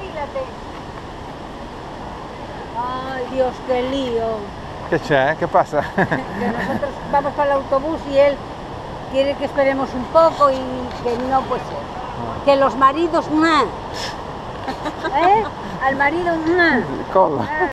Fíjate. Ay, Dios, qué lío. ¿Qué c'è? ¿Qué pasa? Que nosotros vamos para el autobús y él quiere que esperemos un poco y que no puede ser. Que los maridos, ¡mua! ¿Eh? Al marido, ¡mua! Colla.